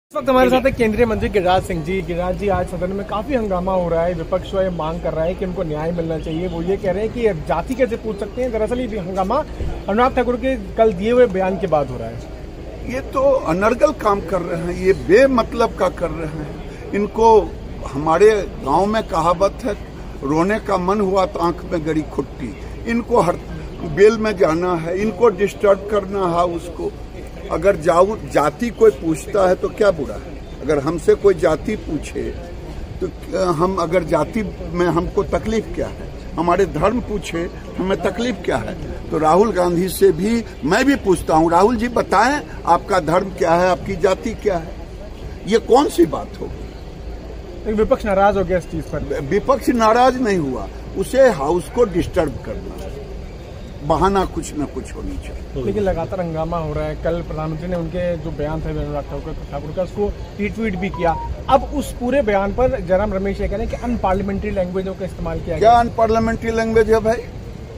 इस वक्त हमारे साथ है केंद्रीय मंत्री गिरिराज सिंह जी। गिरिराज जी, आज सदन में काफी हंगामा हो रहा है। विपक्ष ये मांग कर रहा है कि उनको न्याय मिलना चाहिए। वो ये कह रहे हैं कि जाति कैसे पूछ सकते हैं। दरअसल ये हंगामा अनुराग ठाकुर के कल दिए हुए बयान के बाद हो रहा है। ये तो अनर्गल काम कर रहे हैं, ये बेमतलब का कर रहे हैं। इनको हमारे गांव में कहावत है, रोने का मन हुआ तो आंख में गड़ी खुट्टी। इनको हर बेल में जाना है, इनको डिस्टर्ब करना है। उसको अगर जाति कोई पूछता है तो क्या बुरा है। अगर हमसे कोई जाति पूछे तो हम अगर जाति में हमको तकलीफ क्या है, हमारे धर्म पूछे हमें तकलीफ क्या है। तो राहुल गांधी से भी मैं भी पूछता हूँ, राहुल जी बताएं आपका धर्म क्या है, आपकी जाति क्या है। ये कौन सी बात होगी। विपक्ष नाराज हो गया इस चीज पर। विपक्ष नाराज नहीं हुआ, उसे हाउस को डिस्टर्ब करना, बहाना कुछ न कुछ होनी चाहिए। लेकिन लगातार हंगामा हो रहा है। कल प्रधानमंत्री ने उनके जो बयान थे अनुराग ठाकुर का, उसको रीट्वीट भी किया। अब उस पूरे बयान पर जयराम रमेश ये कह रहे हैं कि अनपार्लियामेंट्री लैंग्वेजों का इस्तेमाल किया गया। क्या अनपार्लियामेंट्री लैंग्वेज है भाई।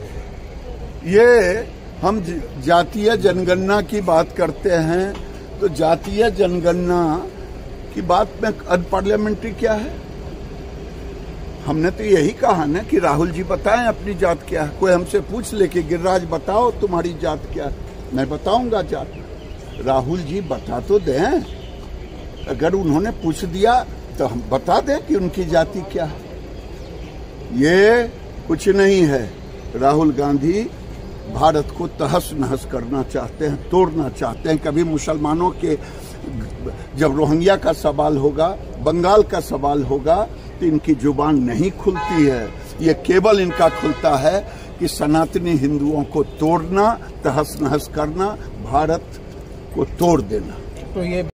ये हम जातीय जनगणना की बात करते हैं, तो जातीय जनगणना की बात में अनपार्लियामेंट्री क्या है। हमने तो यही कहा ना कि राहुल जी बताएं अपनी जात क्या है। कोई हमसे पूछ ले कि गिरिराज बताओ तुम्हारी जात क्या है, मैं बताऊंगा जात। राहुल जी बता तो दें। अगर उन्होंने पूछ दिया तो हम बता दें कि उनकी जाति क्या है। ये कुछ नहीं है। राहुल गांधी भारत को तहस नहस करना चाहते हैं, तोड़ना चाहते हैं। कभी मुसलमानों के, जब रोहिंग्या का सवाल होगा, बंगाल का सवाल होगा, तो इनकी जुबान नहीं खुलती है। ये केवल इनका खुलता है कि सनातनी हिंदुओं को तोड़ना, तहस नहस करना, भारत को तोड़ देना। तो ये